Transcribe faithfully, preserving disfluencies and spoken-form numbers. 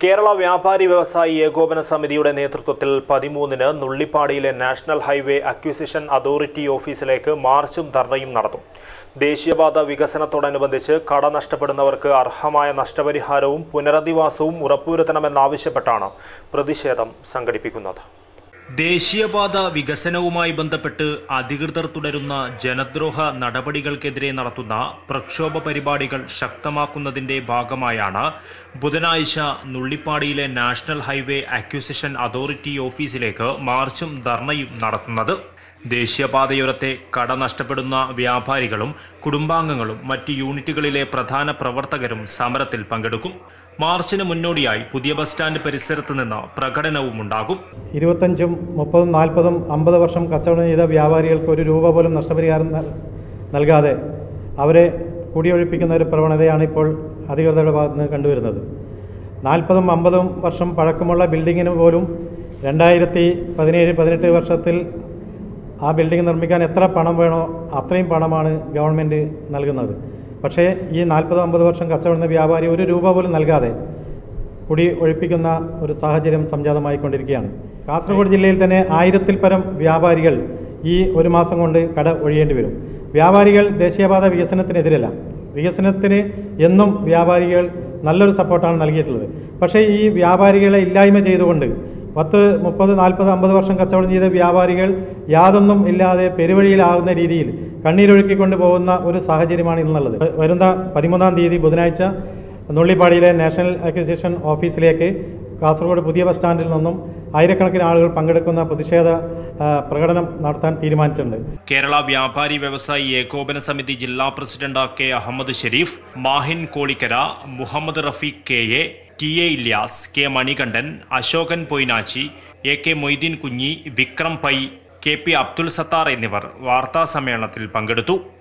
കേരള വ്യാപാരി വ്യവസായി ഏകോപന സമിതിയുടെ നേതൃത്വത്തിൽ പതിമൂന്നിന് നുള്ളിപ്പാടിയിലെ നാഷണൽ ഹൈവേ അക്വിസിഷൻ അതോറിറ്റി ഓഫീസിലേക്ക് മാർച്ചും ധർണയും നടത്തും. ദേശീയപാത വികസനത്തോടനുബന്ധിച്ച് കട നഷ്ടപ്പെടുന്നവർക്ക് അർഹമായ നഷ്ടപരിഹാരവും പുനരധിവാസവും ഉറപ്പുവരുത്തണമെന്നാവശ്യപ്പെട്ടാണ് പ്രതിഷേധം സംഘടിപ്പിക്കുന്നത്. ദേശീയപാത വികസനവുമായി ബന്ധപ്പെട്ട് അധികൃതർ തുടരുന്ന ജനദ്രോഹ നടപടികൾക്കെതിരെ നടത്തുന്ന പ്രക്ഷോഭ പരിപാടികൾ ശക്തമാക്കുന്നതിന്റെ ഭാഗമായാണ് ബുധനാഴ്ച നുള്ളിപ്പാടിയിലെ നാഷണൽ ഹൈവേ അക്വിസിഷൻ അതോറിറ്റി ഓഫീസിലേക്ക് മാർച്ചും ധർണയും നടത്തുന്നത്. ദേശീയപാതയോരത്തെ കട നഷ്ടപ്പെടുന്ന വ്യാപാരികളും കുടുംബാംഗങ്ങളും മറ്റ് യൂണിറ്റുകളിലെ പ്രധാന പ്രവർത്തകരും സമരത്തിൽ പങ്കെടുക്കും. മാർച്ചിന് മുന്നോടിയായി പുതിയ ബസ് സ്റ്റാൻഡ് പരിസരത്ത് നിന്ന് പ്രകടനവും ഉണ്ടാകും. ഇരുപത്തഞ്ചും മുപ്പതും നാൽപ്പതും അമ്പത് വർഷം കച്ചവടം ചെയ്ത വ്യാപാരികൾക്ക് ഒരു രൂപ പോലും നഷ്ടപരിഹാരം നൽകാതെ അവരെ കുടിയൊഴിപ്പിക്കുന്ന ഒരു പ്രവണതയാണ് ഇപ്പോൾ അധികൃതരുടെ ഭാഗത്ത് നിന്ന് കണ്ടുവരുന്നത്. നാൽപ്പതും അമ്പതും വർഷം പഴക്കമുള്ള ബിൽഡിങ്ങിന് പോലും രണ്ടായിരത്തി പതിനേഴ് പതിനെട്ട് വർഷത്തിൽ ആ ബിൽഡിംഗ് നിർമ്മിക്കാൻ എത്ര പണം വേണോ അത്രയും പണമാണ് ഗവൺമെൻറ് നൽകുന്നത്. പക്ഷേ ഈ നാൽപ്പത് അമ്പത് വർഷം കച്ചവടുന്ന വ്യാപാരി ഒരു രൂപ പോലും നൽകാതെ കുടി ഒഴിപ്പിക്കുന്ന ഒരു സാഹചര്യം സംജാതമായിക്കൊണ്ടിരിക്കുകയാണ്. കാസർഗോഡ് ജില്ലയിൽ തന്നെ ആയിരത്തിൽ പരം വ്യാപാരികൾ ഈ ഒരു മാസം കൊണ്ട് കട ഒഴിയേണ്ടി വരും. വ്യാപാരികൾ ദേശീയപാത വികസനത്തിനെതിരല്ല, വികസനത്തിന് എന്നും വ്യാപാരികൾ നല്ലൊരു സപ്പോർട്ടാണ് നൽകിയിട്ടുള്ളത്. പക്ഷേ ഈ വ്യാപാരികളെ ഇല്ലായ്മ ചെയ്തുകൊണ്ട് പത്ത് മുപ്പത് നാൽപ്പത് അമ്പത് വർഷം കച്ചവടം ചെയ്ത വ്യാപാരികൾ യാതൊന്നും ഇല്ലാതെ പെരുവഴിയിലാകുന്ന രീതിയിൽ കണ്ണീരൊഴുക്കിക്കൊണ്ട് പോകുന്ന ഒരു സാഹചര്യമാണ് ഇന്നുള്ളത്. വരുന്ന പതിമൂന്നാം തീയതി ബുധനാഴ്ച നുള്ളിപ്പാടിയിലെ നാഷണൽ അക്വിസിഷൻ ഓഫീസിലേക്ക് കാസർഗോഡ് പുതിയ ബസ് സ്റ്റാൻഡിൽ നിന്നും ആയിരക്കണക്കിന് ആളുകൾ പങ്കെടുക്കുന്ന പ്രതിഷേധ പ്രകടനം നടത്താൻ തീരുമാനിച്ചിട്ടുണ്ട്. കേരള വ്യാപാരി വ്യവസായി ഏകോപന സമിതി ജില്ലാ president K Ahammed Shereef, Mahin Kolikkara, Muhammad Rafeeq K A, T A Ilyas, K Manikandan, Ashokan Poinachi, A K Moideen Kunhi, Vikram Pai, K P Abdul Sathar എന്നിവർ വാർത്താ സമ്മേളനത്തിൽ പങ്കെടുത്തു.